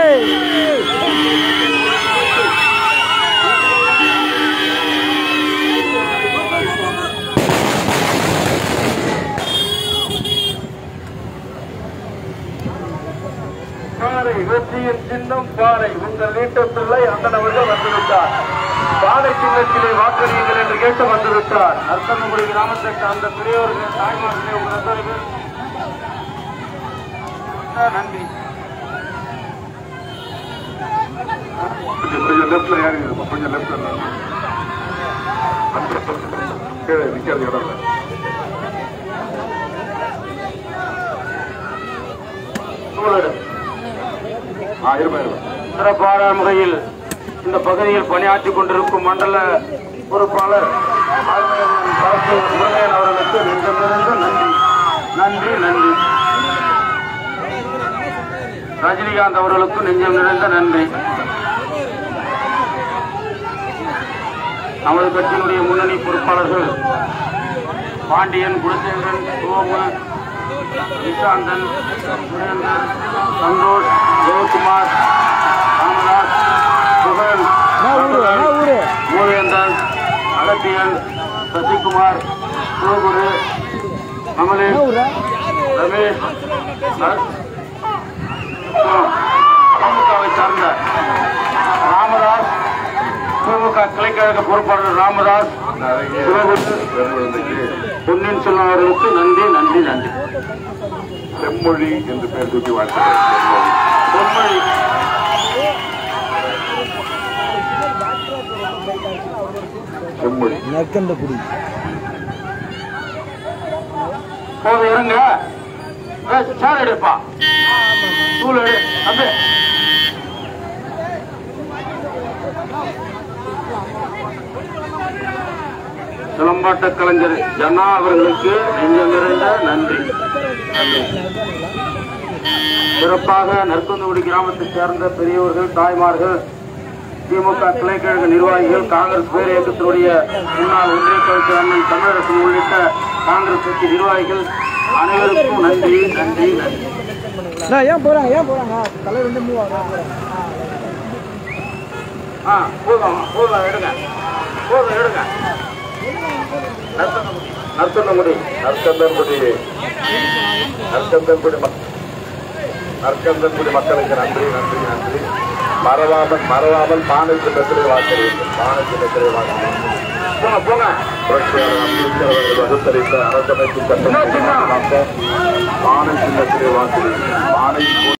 பாறை வெற்றியின் சின்னம் பாறை. உங்கள் வீட்டு பிள்ளை அந்த நபர்கள் வந்துவிட்டார். பாறை சின்னத்திலே வாக்களியுங்கள் என்று கேட்டு வந்துவிட்டார். அர்த்தங்குடி கிராமத்தை சார்ந்த பெரியவர்கள் தாய்மார்களே உங்கள் அத்தனை பேர் நன்றி. கொஞ்சம் லெப்ட்ல ஏறி கொஞ்சம் லெப்ட் கீழே நிக்கிறது இடம் இல்லை. சிறப்பான முறையில் இந்த பகுதியில் பணியாற்றிக் கொண்டிருக்கும் மண்டல பொறுப்பாளர் முருகையன் அவர்களுக்கு நெஞ்சமிருந்த நன்றி நன்றி நன்றி. ரஜினிகாந்த் அவர்களுக்கு நெஞ்சம் நிறைந்த நன்றி. நமது கட்சியினுடைய முன்னணி பொறுப்பாளர்கள் பாண்டியன், குலசேகரன், சோமு, நிஷாந்தன், சுரேந்தர், சந்தோஷ், ஜெயக்குமார், ராமதாஸ், புகழ், மூவேந்தன், அகத்தியன், சசிகுமார், சிவகுரு, கமலேஷ், ரமேஷ், திமுகவை சார்ந்த ராமதாஸ், திமுக கிளைக்கழக பொறுப்பாளர் ராமதாஸ், பொன்னியின் செல்வன் அவர்களுக்கு நன்றி நன்றி நன்றி. செம்மொழி என்று பெயர் தூக்கி வாழ்த்துக்கள். செம்மொழி செம்மொழி நற்கண்டகுடி போது இருங்க. சார் எடுப்பா ஸ்கூல் எடு அப்படி சிலம்பாட்ட கலைஞர் ஜனா அவர்களுக்கு நெஞ்சம் நிறைந்த நன்றி. சிறப்பாக நற்கந்தகுடி கிராமத்தைச் சேர்ந்த பெரியவர்கள், தாய்மார்கள், திமுக கிளைக்கழக நிர்வாகிகள், காங்கிரஸ் பேர் இயக்கத்தினுடைய முன்னாள் ஒன்றிய கலைஞர் அண்ணன் தமிழரசன் உள்ளிட்ட காங்கிரஸ் கட்சி நிர்வாகிகள் அனைவருக்கும் நன்றி நன்றி நன்றி. ஏன் போறாங்க தலைவர் வந்து போதும் எடுங்க எடுங்க. நற்கந்தங்குடி மக்களுக்கு நன்றி நன்றி நன்றி. மறவாமல் பானை சின்னத்திலே வாக்களியுங்கள். பானை சின்னத்திலே வாக்களியுங்கள். போங்க புரட்சியாளர் அம்பேத்கர் அவர்கள் வகுத்தளித்த அரசமைப்பு சட்டம் பானை சின்னத்திலே வாக்களியுங்கள். பானை